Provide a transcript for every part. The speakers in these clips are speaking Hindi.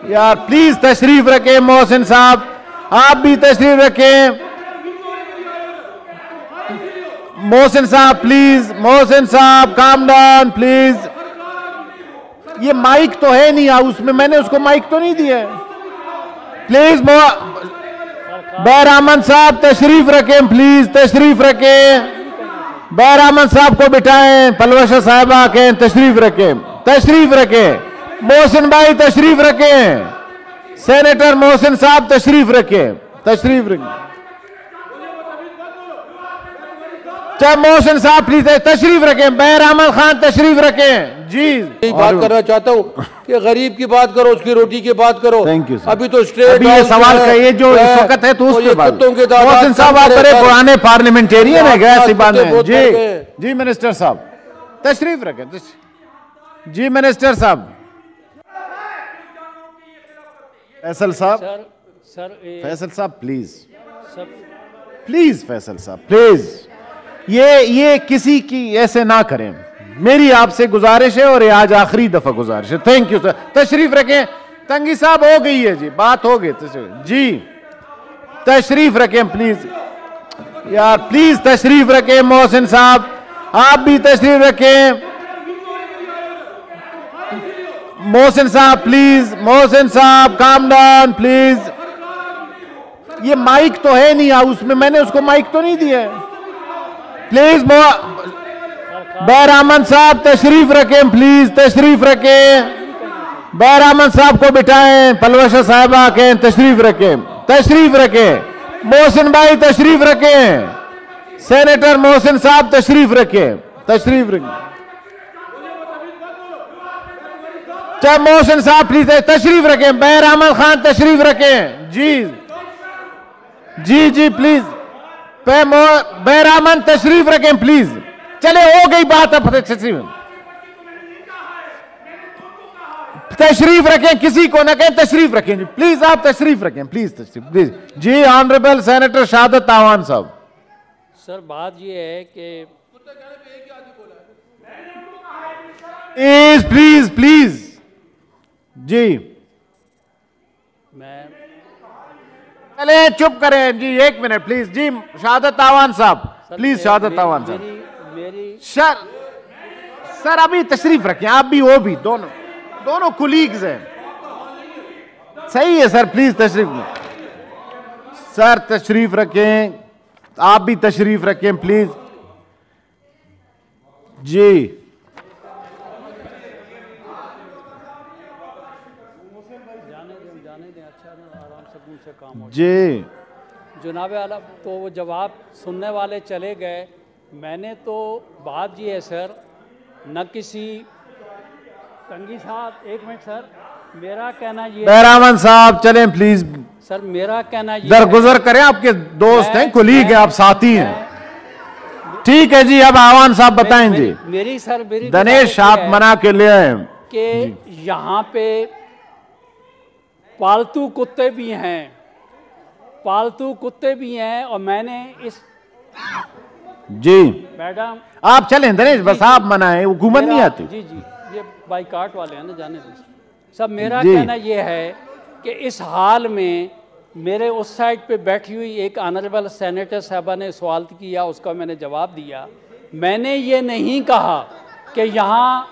यार प्लीज तशरीफ रखें मोहसिन साहब, आप भी तशरीफ रखें। मोहसिन साहब प्लीज, मोहसिन साहब काम डाउन प्लीज। ये माइक तो है नहीं हाउस में, मैंने उसको माइक तो नहीं दिया है। प्लीज बैर अहमद साहब तशरीफ रखें, प्लीज तशरीफ रखें। बैर अहमद साहब को बिठाएं, पलवशा साहिबा के तशरीफ रखें, तशरीफ रखें। मोहसिन भाई तशरीफ रखें, सेनेटर मोहसिन साहब तशरीफ रखें, तशरीफ रखें। चाहे मोहसिन साहब प्लीज तशरीफ रखें। बैर अहमद खान तशरीफ रखें। जी एक बात करना चाहता हूँ कि गरीब की बात करो, उसकी रोटी की बात करो। Thank you. अभी तो स्ट्रेट ये सवाल का ये जो इस वक्त है तो उस पे बात। मोहसिन साहब आप बड़े पुराने पार्लियामेंटेरियन है, ऐसी बात है। जी जी मिनिस्टर साहब तशरीफ रखें। जी मिनिस्टर साहब, फैसल साहब, फैसल साहब प्लीज, प्लीज फैसल साहब प्लीज, ये किसी की ऐसे ना करें, मेरी आपसे गुजारिश है और ये आज आखिरी दफा गुजारिश है। थैंक यू सर, तशरीफ रखें। तंगी साहब हो गई है जी, बात हो गई जी, तशरीफ रखें प्लीज। यार प्लीज तशरीफ रखें। मोहसिन साहब आप भी तशरीफ रखें। मोहसिन साहब प्लीज, मोहसिन साहब काम डाउन प्लीज। ये माइक तो है नहीं हाउस में, मैंने उसको माइक तो नहीं दिया है। प्लीज बैर अहमद साहब तशरीफ रखें, प्लीज तशरीफ रखें। बैर अहमद साहब को बिठाएं, पलवशा साहिबा के तशरीफ रखें, तशरीफ रखें। मोहसिन भाई तशरीफ रखें, सेनेटर मोहसिन साहब तशरीफ रखें, तशरीफ रखें। चाहे मोहसिन साहब प्लीज तशरीफ रखें। बैर अहमद खान तशरीफ रखें। जी जी जी प्लीज, बैर अहमद तशरीफ रखें प्लीज। चले हो गई बात, अब तशरीफ रखें, किसी को ना कहें तशरीफ रखें जी प्लीज, आप तशरीफ रखें प्लीज, तशरीफ प्लीज। जी ऑनरेबल सेनेटर शहादत आवान साहब। सर बात ये है कि प्लीज प्लीज प्लीज जी, मैं चले चुप करें जी, एक मिनट प्लीज। जी शहादत आवान साहब प्लीज, शहादत आवान साहब। मेरी सर अभी तशरीफ रखें, आप भी वो भी, दोनों कुलीग्स हैं। सही है सर, प्लीज तशरीफ सर तशरीफ रखें, आप भी तशरीफ रखें प्लीज। जी जी जनाब आला, तो वो जवाब सुनने वाले चले गए। मैंने तो बात ये है सर, न किसी तंगी साहब, एक मिनट सर, मेरा कहना ये, बैरामन साहब चलें प्लीज सर, मेरा कहना ये दरगुजर करें, आपके दोस्त हैं, कुलीग हैं, आप साथी हैं। ठीक है जी, अब आवान साहब बताएं जी। मेरी सर मेरी दिनेश आप मना के ले आए कि यहाँ पे पालतू कुत्ते भी हैं, पालतू कुत्ते भी हैं। और मैंने इस जी मैडम आप चलें दिनेश, बस आप मनाएं, हुकूमत नहीं आती। जी जी, ये बाइकाट वाले हैं ना, जाने दीजिए सब। मेरा कहना ये है कि इस हाल में मेरे उस साइड पे बैठी हुई एक ऑनरेबल सेनेटर साहबा ने सवाल किया, उसका मैंने जवाब दिया। मैंने ये नहीं कहा कि यहाँ,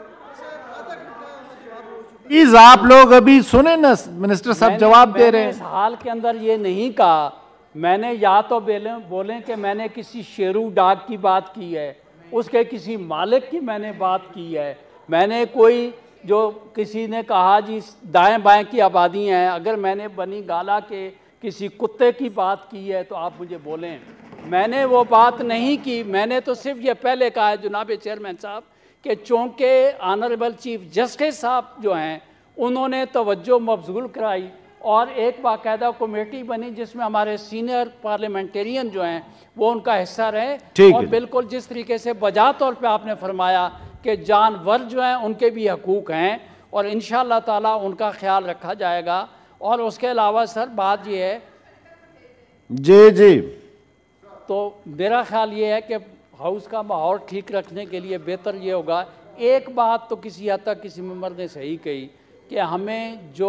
प्लीज आप लोग अभी सुने ना, मिनिस्टर साहब जवाब दे रहे हैं। इस हाल के अंदर ये नहीं कहा, मैंने या तो बोलें कि मैंने किसी शेरू डाग की बात की है, उसके किसी मालिक की मैंने बात की है, मैंने कोई जो किसी ने कहा जी दाएं बाएं की आबादी हैं, अगर मैंने बनी गाला के किसी कुत्ते की बात की है तो आप मुझे बोलें। मैंने वो बात नहीं की। मैंने तो सिर्फ ये पहले कहा है जनाब चेयरमैन साहब कि चूँकि ऑनरेबल चीफ जस्टिस साहब जो हैं उन्होंने तवज्जो मबजूल कराई और एक बाकायदा कमेटी बनी जिसमें हमारे सीनियर पार्लियामेंटेरियन जो हैं वो उनका हिस्सा रहे। और बिल्कुल जिस तरीके से बजा तौर पे आपने फरमाया कि जानवर जो हैं उनके भी हकूक़ हैं और इंशाअल्लाह ताला उनका ख्याल रखा जाएगा। और उसके अलावा सर बात ये है जी जी, तो मेरा ख्याल ये है कि हाउस का माहौल ठीक रखने के लिए बेहतर ये होगा, एक बात तो किसी हद तक किसी मेंबर ने सही कही कि हमें जो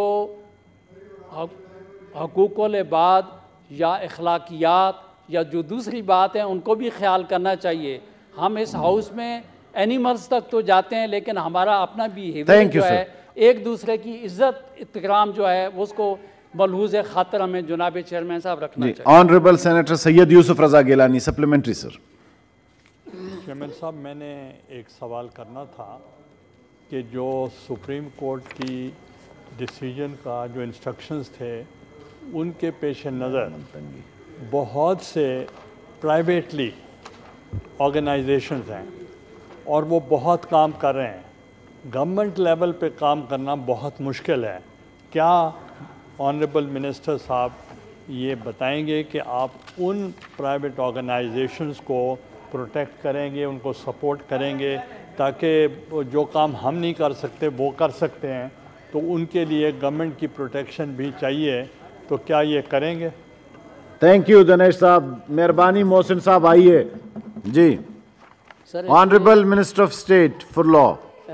हकूक़ुल इबाद या अखलाकियात या जो दूसरी बात है उनको भी ख्याल करना चाहिए। हम इस हाउस में एनिमल्स तक तो जाते हैं, लेकिन हमारा अपना बिहेवियर जो है, एक दूसरे की इज्जत इत्तराम जो है उसको मलहूज़ खातर हमें जनाब चेयरमैन साहब रखना चाहिए। Honourable senator Syed Yusuf Raza Gilani, supplementary sir. Chairman साहब, मैंने एक सवाल करना था कि जो सुप्रीम कोर्ट की डिसीजन का जो इंस्ट्रक्शंस थे उनके पेश नज़र बहुत से प्राइवेटली ऑर्गेनाइजेशंस हैं और वो बहुत काम कर रहे हैं। गवर्नमेंट लेवल पे काम करना बहुत मुश्किल है। क्या ऑनरेबल मिनिस्टर साहब ये बताएंगे कि आप उन प्राइवेट ऑर्गेनाइजेशंस को प्रोटेक्ट करेंगे, उनको सपोर्ट करेंगे, ताकि जो काम हम नहीं कर सकते वो कर सकते हैं, तो उनके लिए गवर्नमेंट की प्रोटेक्शन भी चाहिए, तो क्या ये करेंगे? थैंक यू दिनेश साहब, मेहरबानी। मोहसिन साहब आइए जी। Honourable minister of state for law,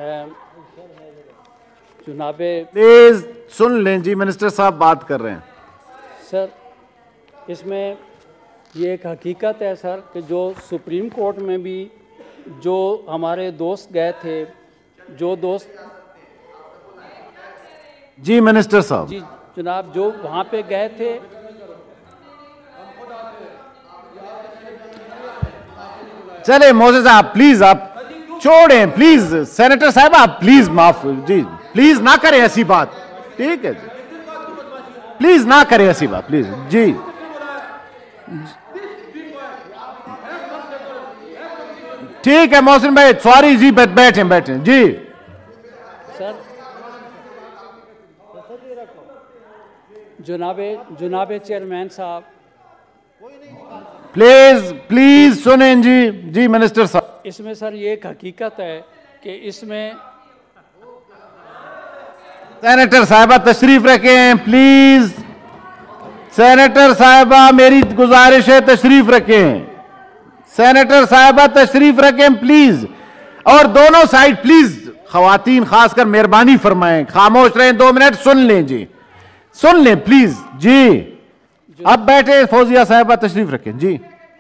जनाबे प्लीज सुन लें जी, मिनिस्टर साहब बात कर रहे हैं। सर, इसमें ये एक हकीकत है सर कि जो सुप्रीम कोर्ट में भी जो हमारे दोस्त गए थे, जो दोस्त जी मिनिस्टर साहब जी जनाब जो वहाँ पे गए थे, चले मोहसिन साहब प्लीज आप छोड़ें, प्लीज सेनेटर साहब आप प्लीज माफ जी, प्लीज ना करें ऐसी बात, ठीक है जी, प्लीज ना करें ऐसी बात प्लीज जी। ठीक है मोहसिन भाई, सॉरी जी, बैठे बैठे जी। सर जनाबे चेयरमैन साहब प्लीज प्लीज सुनें जी। जी मिनिस्टर साहब, इसमें सर ये एक हकीकत है कि इसमें सेनेटर साहिबा तशरीफ रखें प्लीज, सेनेटर साहिबा मेरी गुजारिश है तशरीफ रखें, सेनेटर साहिबा तशरीफ रखें प्लीज, और दोनों साइड प्लीज खवातीन खासकर मेहरबानी फरमाएं, खामोश रहें 2 मिनट, सुन लें जी, सुन लें प्लीज जी। अब बैठे फौजिया साहिबा तशरीफ रखें जी,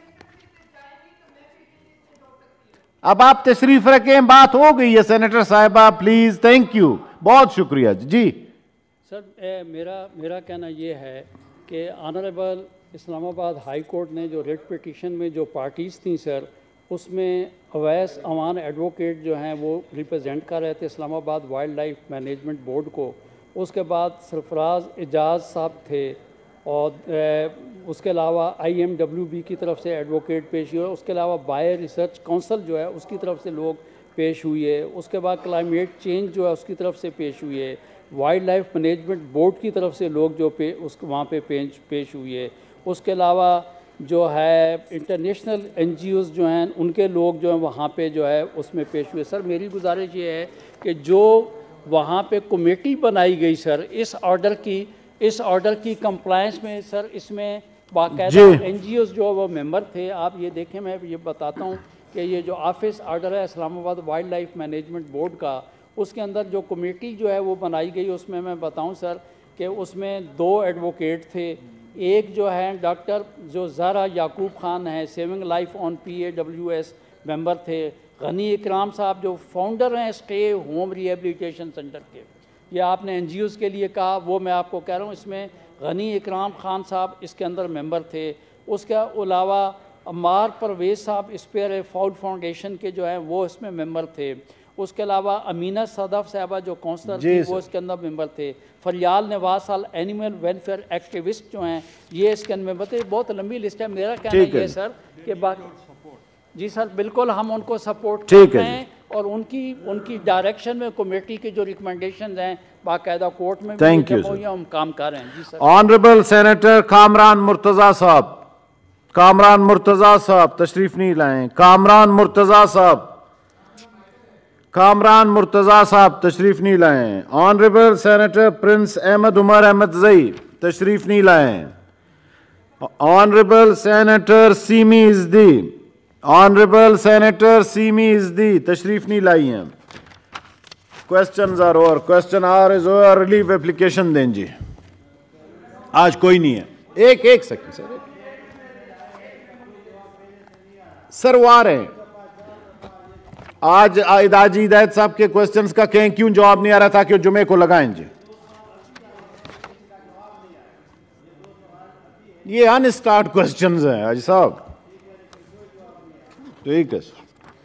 अब आप तशरीफ रखें, बात हो गई है सेनेटर साहिबा प्लीज, थैंक यू, बहुत शुक्रिया जी। सर मेरा कहना यह है कि ऑनरेबल इस्लामाबाद हाई कोर्ट ने जो रिट पिटीशन में जो पार्टीज़ थी सर, उसमें अवैस अमान एडवोकेट जो हैं वो रिप्रेजेंट कर रहे थे Islamabad wildlife management board को, उसके बाद सरफराज एजाज साहब थे, और उसके अलावा IMWB की तरफ से एडवोकेट पेश हुए, उसके अलावा बायर रिसर्च काउंसिल जो है उसकी तरफ से लोग पेश हुए, उसके बाद क्लाइमेट चेंज जो है उसकी तरफ से पेश हुए, वाइल्ड लाइफ मैनेजमेंट बोर्ड की तरफ से लोग जो वहाँ पे पेश हुए, उसके अलावा जो है इंटरनेशनल NGOs जो हैं उनके लोग जो हैं वहाँ पे जो है उसमें पेश हुए। सर मेरी गुजारिश ये है कि जो वहाँ पे कमेटी बनाई गई सर इस ऑर्डर की कंप्लायंस में सर, इसमें बाकायदा NGOs जो वो मेंबर थे, आप ये देखें, मैं ये बताता हूँ कि ये जो ऑफिस ऑर्डर है Islamabad wildlife management board का, उसके अंदर जो कमेटी जो है वो बनाई गई, उसमें मैं बताऊं सर कि उसमें 2 एडवोकेट थे, एक जो है डॉक्टर जो ज़ारा याकूब ख़ान है, saving life on PAWS member थे, गनी इकराम साहब जो फाउंडर हैं स्टे होम रिहेबिलिटेशन सेंटर के, ये आपने NGOs के लिए कहा, वो मैं आपको कह रहा हूँ, इसमें गनी इकराम खान साहब इसके अंदर मेंबर थे, उसके अलावा अम्मार परवेज़ साहब स्पेयर फाउल फाउंडेशन के जो हैं वो इसमें मेंबर थे, उसके अलावा अमीना सदफ साहबा जो काउंसलर थी वो इसके अंदर मेंबर थे, फरियाल नवाज साल एनिमल वेलफेयर एक्टिविस्ट जो हैं ये इसके अंदर मेंबर थे। बहुत लंबी लिस्ट है। मेरा कहना ये सर कि बाकी जी सर बिल्कुल हम उनको सपोर्ट कर रहे हैं, और उनकी डायरेक्शन में कमेटी की जो रिकमेंडेशंस हैं बाकायदा कोर्ट में भी हम काम कर रहे हैं। जी sir. Honourable senator Kamran Murtaza साहब, कामरान मुर्तजा साहब तशरीफ नहीं लाएं, कामरान मुर्तजा साहब, कामरान मुर्तजा साहब तशरीफ नहीं लाएं। Honourable senator Prince Ahmad Umar Ahmedzai तशरीफ नहीं लाएं। Honourable senator Seemi Ezdi, honourable senator Seemi Ezdi तशरीफ नहीं लाई हैं। Questions are over, question are is over, relief application दें जी। आज कोई नहीं है, एक सेकंड सर, सर वो आ रहे हैं आज। इदाजी हिदायत साहब के क्वेश्चंस का कहें क्यों जवाब नहीं आ रहा था कि जुमे को लगाएं जी। ये अनस्टार्ट क्वेश्चंस हैं हाजी साहब, ठीक है सर।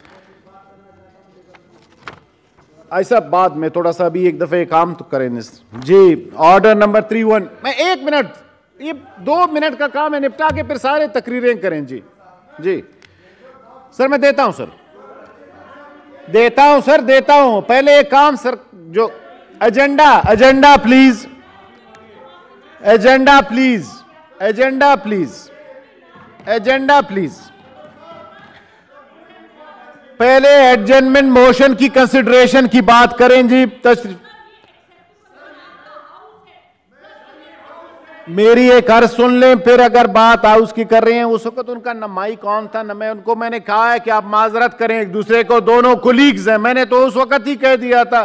ऐसा बाद में थोड़ा सा अभी एक दफे काम तो करें जी। ऑर्डर नंबर 31, मैं 1 मिनट, ये 2 मिनट का काम है, निपटा के फिर सारे तकरीरें करें जी। जी सर मैं देता हूं सर, देता हूं सर, देता हूं। पहले एक काम सर, जो agenda please, agenda please, agenda please, agenda please. पहले एडजमेंट मोशन की कंसिडरेशन की बात करें जी। मेरी एक अर्ज सुन लें, फिर अगर बात हाउस की कर रहे हैं, उस वक्त उनका न माइक ऑन था न मैं उनको, मैंने कहा है कि आप माजरत करें एक दूसरे को, दोनों कोलीग्स हैं, मैंने तो उस वक्त ही कह दिया था।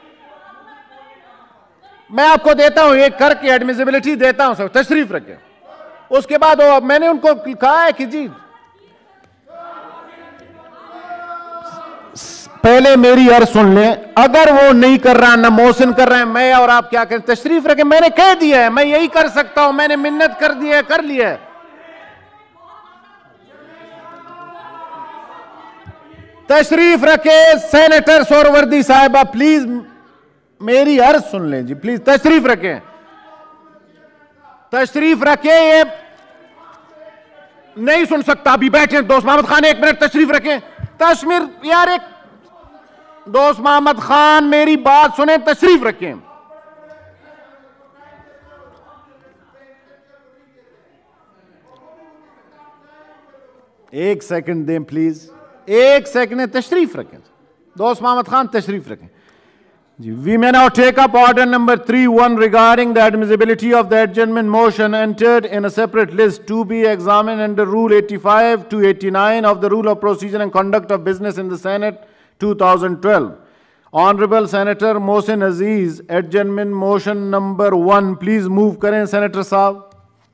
मैं आपको देता हूं एक करके एडमिसिबिलिटी देता हूं सर, तशरीफ रखें। उसके बाद मैंने उनको कहा है कि जी पहले मेरी अर्ज सुन लें, अगर वो नहीं कर रहा, ना मोहसिन कर रहे हैं, मैं और आप क्या करें, तशरीफ रखें। मैंने कह दिया है मैं यही कर सकता हूं, मैंने मिन्नत कर दी है, कर लिया है। तशरीफ रखे सेनेटर सोहरावर्दी साहिबा, प्लीज मेरी अर्ज सुन लें जी, प्लीज तशरीफ रखें, तशरीफ रखें। ये नहीं सुन सकता, अभी बैठे दोस्त मोहम्मद खान, 1 मिनट तशरीफ रखें। कश्मीर यार, एक दोस्त मोहम्मद खान मेरी बात सुने, तशरीफ रखें। एक सेकंड दें प्लीज, 1 सेकंड, तशरीफ रखें दोस्त मोहम्मद खान, तशरीफ रखें जी। We may now take up order number 31 regarding the admissibility of the adjournment motion entered in a separate list to be examined under Rule 85 to 89 of the Rule of Procedure and Conduct of Business in the Senate 2012. Honorable Senator Mohsin Aziz, adjournment motion number 1, please move करें Senator साहब।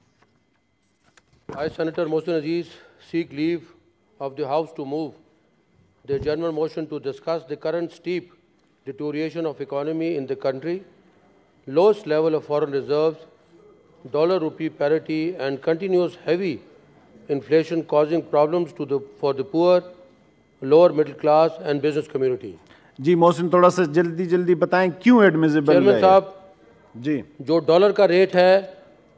I, Senator Mohsin Aziz, seek leave of the House to move the adjournment motion to discuss the current steep deterioration of economy in the country, lowest level of foreign reserves, dollar-rupee parity, and continuous heavy inflation causing problems for the poor, lower middle class, and business community. जी मोहसिन थोड़ा सा जल्दी बताएं क्यों एडमिसिबल है। चेयरमैन साहब जी, जो डॉलर का रेट है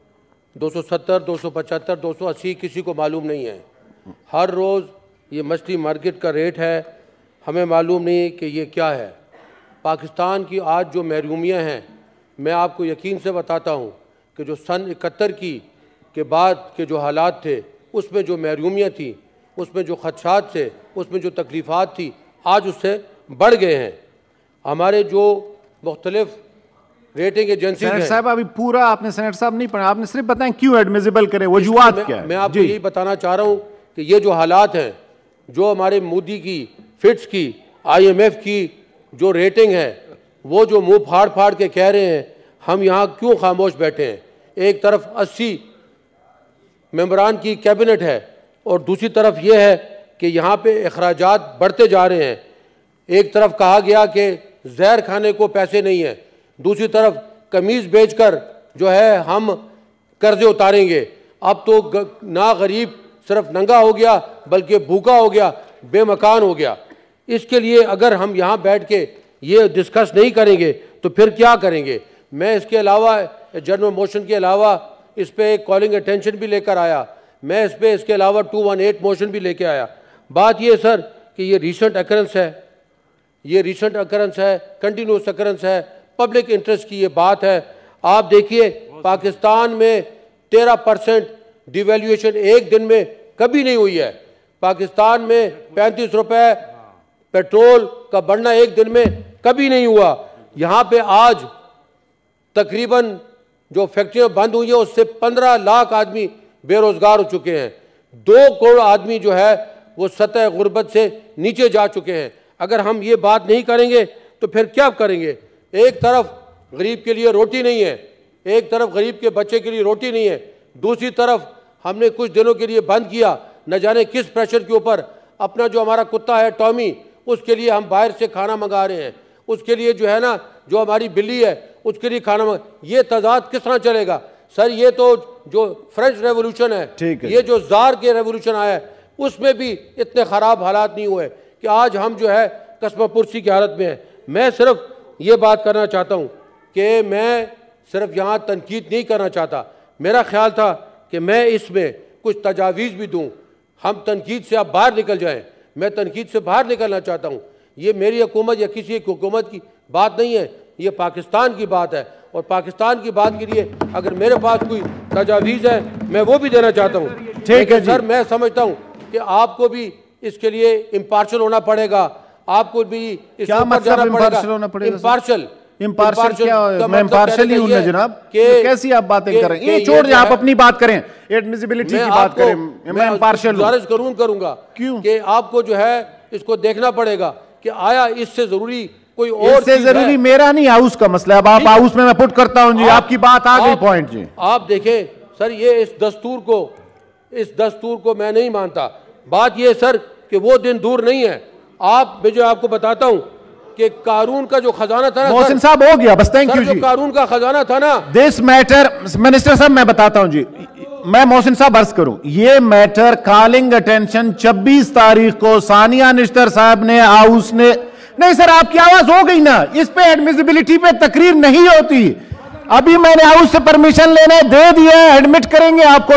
270, 275, 280 किसी को मालूम नहीं है। हर रोज़ ये मछली मार्केट का रेट है, हमें मालूम नहीं कि ये क्या है। पाकिस्तान की आज जो महरूमियाँ हैं, मैं आपको यकीन से बताता हूँ कि जो सन 71 के बाद के जो हालात थे, उसमें जो महरूमियाँ थी, उसमें जो खदशात थे, उसमें जो तकलीफ़ात थी, आज उससे बढ़ गए हैं। हमारे जो मुख्तलिफ रेटिंग एजेंसी हैं। साहब अभी पूरा आपने सेनेटर साहब नहीं पढ़ा, आपने सिर्फ बताएं क्यों एडमिसिबल करें, वजूहात क्या है। मैं आपको यही बताना चाह रहा हूँ कि ये जो हालात हैं, जो हमारे मोदी की, फिट्स की, IMF की जो रेटिंग है, वो जो मुंह फाड़ के कह रहे हैं, हम यहाँ क्यों खामोश बैठे हैं। एक तरफ 80 मेंबरान की कैबिनेट है और दूसरी तरफ ये है कि यहाँ पे अखराजात बढ़ते जा रहे हैं। एक तरफ कहा गया कि जहर खाने को पैसे नहीं है, दूसरी तरफ कमीज़ बेचकर जो है हम कर्जे उतारेंगे। अब तो ना गरीब सिर्फ नंगा हो गया, बल्कि भूखा हो गया, बेमकान हो गया। इसके लिए अगर हम यहाँ बैठ के ये डिस्कस नहीं करेंगे तो फिर क्या करेंगे। मैं इसके अलावा जनरल मोशन के अलावा इस पर एक कॉलिंग अटेंशन भी लेकर आया, मैं इस पर इसके अलावा 218 मोशन भी लेके आया। बात ये सर कि ये रिसेंट अकरेंस है, ये रिसेंट अकरेंस है, कंटिन्यूस अकरेंस है, पब्लिक इंटरेस्ट की ये बात है। आप देखिए पाकिस्तान में 13% डिवैल्यूएशन एक दिन में कभी नहीं हुई है। पाकिस्तान में 35 रुपए पेट्रोल का बढ़ना एक दिन में कभी नहीं हुआ। यहाँ पे आज तकरीबन जो फैक्ट्रियाँ बंद हुई हैं उससे 15 लाख आदमी बेरोजगार हो चुके हैं। 2 करोड़ आदमी जो है वो सतह गुर्बत से नीचे जा चुके हैं। अगर हम ये बात नहीं करेंगे तो फिर क्या करेंगे? एक तरफ गरीब के लिए रोटी नहीं है, एक तरफ गरीब के बच्चे के लिए रोटी नहीं है, दूसरी तरफ हमने कुछ दिनों के लिए बंद किया, न जाने किस प्रेशर के ऊपर। अपना जो हमारा कुत्ता है टॉमी, उसके लिए हम बाहर से खाना मंगा रहे हैं, उसके लिए जो है ना, जो हमारी बिल्ली है उसके लिए खाना ये तजाद किस तरह चलेगा सर? ये तो जो फ्रेंच रेवोल्यूशन है, ये जो जार के रेवोल्यूशन आया है, उसमें भी इतने ख़राब हालात नहीं हुए कि आज हम जो है कस्बा पुरसी की हालत में है। मैं सिर्फ ये बात करना चाहता हूँ कि मैं सिर्फ यहाँ तनकीद नहीं करना चाहता, मेरा ख्याल था कि मैं इसमें कुछ तजावीज़ भी दूँ, हम तनकीद से अब बाहर निकल जाएँ। मैं तनकीद से बाहर निकलना चाहता हूँ। ये मेरी हुकूमत या किसी एक हुकूमत की बात नहीं है, ये पाकिस्तान की बात है, और पाकिस्तान की बात के लिए अगर मेरे पास कोई तजावीज़ है मैं वो भी देना चाहता हूँ। ठीक है सर, मैं समझता हूँ कि आपको भी इसके लिए इम्पार्शल होना पड़ेगा, आपको भी इसके ऊपर जाना पड़ेगा। इम्पार्शल क्या है? मैं इम्पार्शल ही हूं ना जनाब, कैसी आप बातें कर रहे हैं? ये छोड़, आप अपनी बात करें, एडमिसिबिलिटी की बात करें। मैं इम्पार्शल गुजारिश करूंगा क्यों कि आपको जो है इसको देखना पड़ेगा कि आया इससे जरूरी कोई और, इससे जरूरी मेरा नहीं, हाउस का मसला है। अब आप हाउस में मैं पुट करता हूं जी, आपकी बात आ गई पॉइंट जी। आप देखें सर, ये इस दस्तूर को मैं नहीं मानता। बात ये सर कि वो दिन दूर नहीं है। आप जो आपको बताता हूं कि कानून का जो खजाना था ना, मोहसिन साहब हो गया बस, थैंक यू जी। कानून का खजाना था ना, दिस मैटर, मिनिस्टर साहब मैं बताता हूं जी, मैं मोहसिन साहब अर्ज करूं, ये मैटर कॉलिंग अटेंशन 26 तारीख को सानिया निश्तर साहब ने हाउस ने, नहीं सर आपकी आवाज हो गई ना, इस पे एडमिसिबिलिटी पे तकरीर नहीं होती। अभी मैंने हाउस से परमिशन लेने दे दिया है, एडमिट करेंगे आपको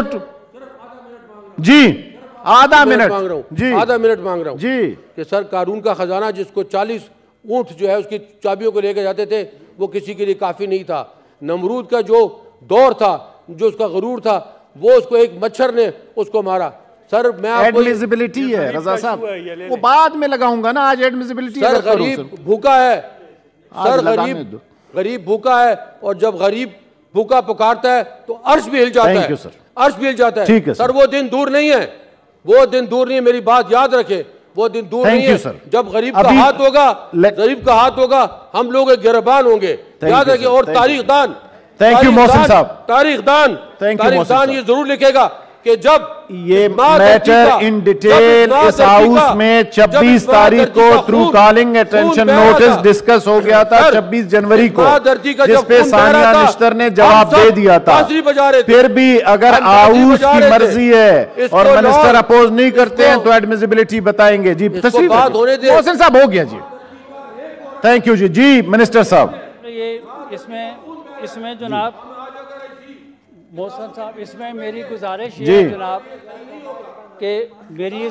जी। आधा मिनट मांग रहा हूं जी, आधा मिनट मांग रहा हूं जी कि सर कानून का खजाना जिसको 40 ऊंट जो है उसकी चाबियों को लेकर जाते थे, वो किसी के लिए काफी नहीं था। नमरूद का जो दौर था, जो उसका गरूर था, वो उसको एक मच्छर ने उसको मारा। सर मैं आपको एडमिसिबिलिटी है रजा साहब, वो बाद में लगाऊंगा ना, आज एडमिसिबिलिटी। सर गरीब भूखा है, सर गरीब भूखा है, और जब गरीब भूखा पुकारता है तो अर्श भी हिल जाता है, अर्श भी हिल जाता है। सर वो दिन दूर नहीं है, वो दिन दूर नहीं है, मेरी बात याद रखे, वो दिन दूर नहीं है जब गरीब का हाथ होगा, गरीब का हाथ होगा, हम लोग गिरबान होंगे, याद रखिए। और तारीखदान, थैंक यू मोहसिन साहब, तारीखदान ये जरूर लिखेगा कि जब ये मैटर इन डिटेल इस हाउस में 26 तारीख को through calling attention notice discuss हो गया था, 26 जनवरी को, जिसपे सानिया निश्तर ने जवाब दे दिया था। फिर भी अगर हाउस की मर्जी है और मिनिस्टर अपोज नहीं करते हैं तो एडमिसिबिलिटी बताएंगे जी। मोहसिन साहब हो गया जी, थैंक यू जी। जी मिनिस्टर साहब, ये इसमें जनाब मोहसिन साहब, इसमें मेरी गुजारिश ये है जनाब कि मेरी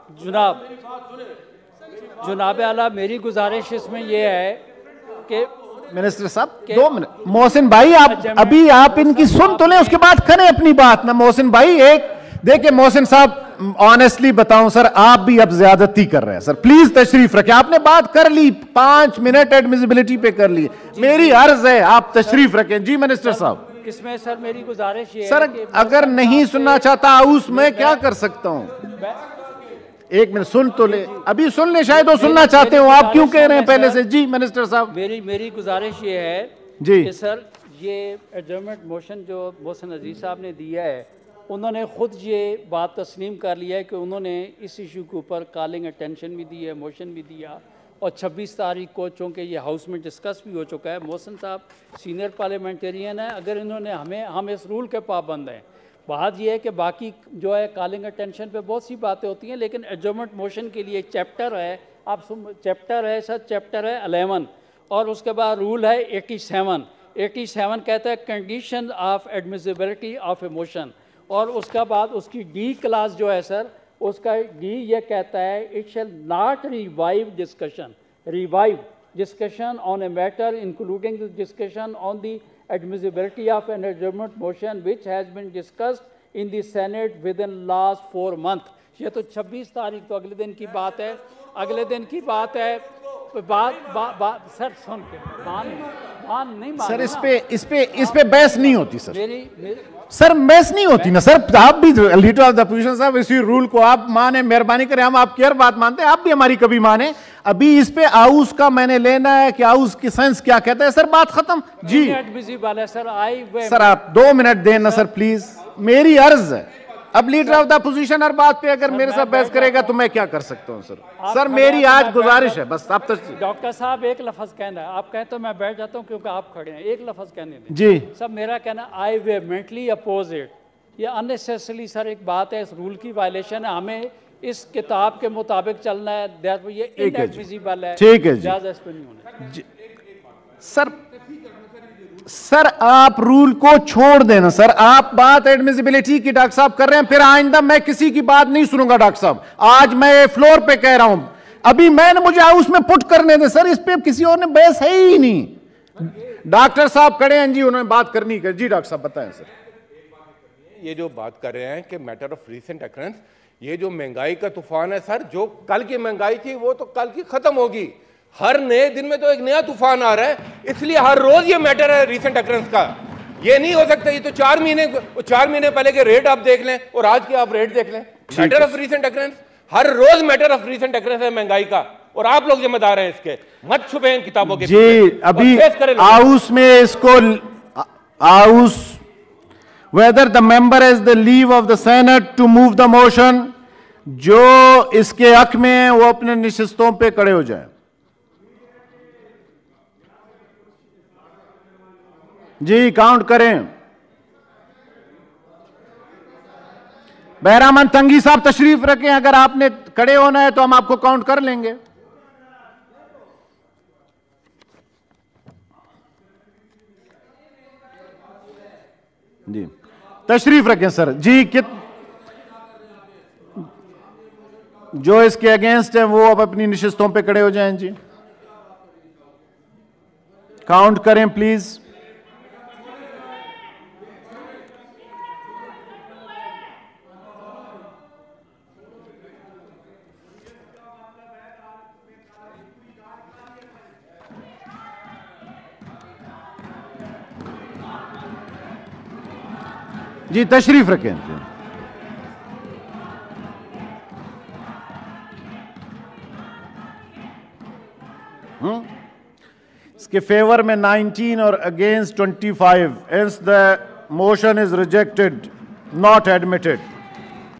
जनाब आला मेरी गुजारिश इसमें ये है कि मिनिस्टर साहब 2 मिनट, मोहसिन भाई आप अभी आप इनकी सुन तो लें, उसके बाद करें अपनी बात ना। मोहसिन भाई एक देखिए, मोहसिन साहब ऑनेस्टली बताऊं सर, आप भी अब ज्यादती कर रहे हैं सर, प्लीज तशरीफ रखें। आपने बात कर ली, 5 मिनट एडमिसिबिलिटी पे कर ली, मेरी अर्ज है आप तशरीफ रखें। जी मिनिस्टर साहब, इसमें सर मेरी गुजारिश ये सर है कि अगर नहीं सुनना चाहता हाउस में क्या कर सकता हूं? एक मिनट सुन तो ले, अभी सुन ले, शायद वो सुनना चाहते हो, आप क्यों कह रहे हैं पहले से? जी मिनिस्टर साहब, मेरी गुजारिश ये है जी कि सर ये एडजर्नमेंट मोशन जो मोहसिन अजीज साहब ने दिया है, उन्होंने खुद ये बात तस्लीम कर लिया है कि उन्होंने इस इशू के ऊपर कॉलिंग अटेंशन भी दी है, मोशन भी दिया, और 26 तारीख को चूँकि ये हाउस में डिस्कस भी हो चुका है। मोहसिन साहब सीनियर पार्लियामेंटेरियन है, अगर इन्होंने हम इस रूल के पाबंद हैं। बात यह है कि बाकी जो है कॉलिंग अटेंशन पे बहुत सी बातें होती हैं, लेकिन एडजर्नमेंट मोशन के लिए चैप्टर है, आप चैप्टर है सर, चैप्टर है 11, और उसके बाद रूल है 87 कहता है condition of admissibility of a motion, और उसके बाद उसकी डी क्लास जो है सर, उसका डी ये कहता है it shall not revive discussion on a matter including discussion on the admissibility of an adjournment motion which has been discussed in the Senate within last 4 month. ये तो 26 तारीख तो अगले दिन की बात है, अगले दिन की बात है। बात सर सुन के मान नहीं मान सर, इस पे बहस नहीं होती सर। मेरी सर मैस नहीं होती ना सर, आप भी लीडर ऑफ द अपोजिशन साहब, इसी रूल को आप माने, मेहरबानी करें, हम आपकी हर बात मानते हैं, आप भी हमारी कभी माने। अभी इस पे हाउस का मैंने लेना है कि हाउस की सेंस क्या कहता है सर, बात खत्म जी। सर आप 2 मिनट देना सर प्लीज, मेरी अर्ज है। अब लीडर ऑफ द अपोजिशन हर बात पे अगर मेरे साथ बहस करेगा तो मैं क्या कर सकता हूं सर। सर मेरी आज गुजारिश है बस, आप तक डॉक्टर साहब एक लफ्ज कहना है, आप कहें तो मैं बैठ जाता हूं क्योंकि आप खड़े हैं, एक लफ्ज कहने दें जी। सब मेरा कहना आई वेहमेंटली अपोज इट, ये अननेसेसरी सर एक बात है, इस रूल की वायलेशन है, हमें इस किताब के मुताबिक चलना है, ये इनएडमिसिबल है। ठीक है जी। सर आप रूल को छोड़ देना सर, आप बात एडमिसिबिलिटी की डॉक्टर साहब कर रहे हैं, फिर आइंदा मैं किसी की बात नहीं सुनूंगा डॉक्टर साहब। आज मैं फ्लोर पे कह रहा हूं, अभी मैंने मुझे हाउस में पुट करने दे सर, इस पे किसी और ने बहस है ही नहीं। डॉक्टर साहब खड़े हैं जी, उन्होंने बात करनी है जी। डॉक्टर साहब बताएं सर। ये जो बात कर रहे हैं कि मैटर ऑफ रीसेंट अकरेंस, ये जो महंगाई का तूफान है सर, जो कल की महंगाई थी वो तो कल की खत्म होगी, हर नए दिन में तो एक नया तूफान आ रहा है, इसलिए हर रोज ये मैटर है रीसेंट अकरेंस का। ये नहीं हो सकता, ये तो 4 महीने पहले के रेट आप देख लें और आज के आप रेट देख लें। मैटर ऑफ रीसेंट अकरेंस, हर रोज मैटर ऑफ रीसेंट अकरेंस है महंगाई का, और आप लोग जिम्मेदार हैं इसके, मत छुपे इन किताबों के जी। अभी हाउस में इसको house whether the member has the leave of the Senate to move the motion, जो इसके हक में है वो अपने निशिस्तों पे खड़े हो जाए जी। काउंट करें। बहरामन तंगी साहब तशरीफ रखें, अगर आपने खड़े होना है तो हम आपको काउंट कर लेंगे जी। तशरीफ रखें सर जी। जो इसके अगेंस्ट है वो अब अपनी निशिस्तों पे खड़े हो जाएं जी। काउंट करें प्लीज। जी तशरीफ रखें। इसके फेवर में 19 और against 25, hence the motion is rejected, not admitted.